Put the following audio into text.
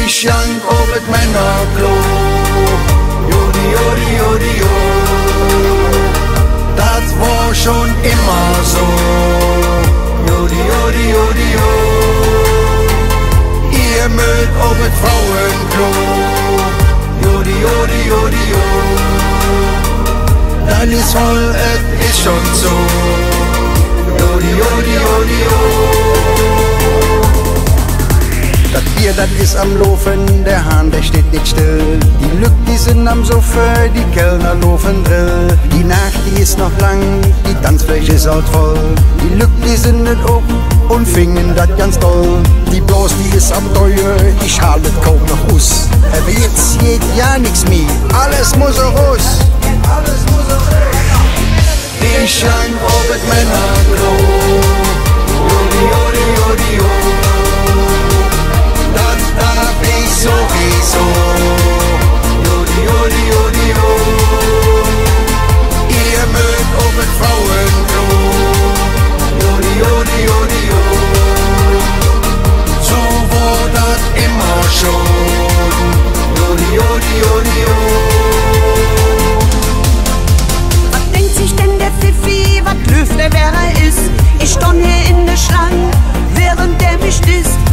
Ich jank ob et Männerklo. Jodi, jodi, jodi, jo. Das war schon immer so. Jodi, jodi, jodi, jo. Ihr mögt ob et Frauenklo. Jodi, jodi, jodi, jo. Dann ist voll, es ist schon so. Jodi, jodi, jodi, jo. Das Bier, das ist am Laufen, der Hahn, der steht nicht still. Die Lück, die sind am Sofa, die Kellner laufen drill. Die Nacht, die ist noch lang, die Tanzfläche ist halt voll. Die Lück, die sind nicht up und fingen das ganz doll. Die Blas, die ist am Teuer, die Schale kaum noch aus. Aber jetzt geht ja nix mehr, alles muss raus. Alles muss raus. Die Schein ob et Männerklo. Jodi, jodi, jodi, jo. Das darf ich sowieso. Jodi, jodi, jodi, jo. Ihr mögt ob et Frauenklo. Jodi, jodi, jodi, jo. So war das immer schon. Jodi, jodi, jodi, jo. Was denkt sich denn der Pfiffi, was löft der, wer er ist? Ich stand hier in der Schlange, während der mich disst.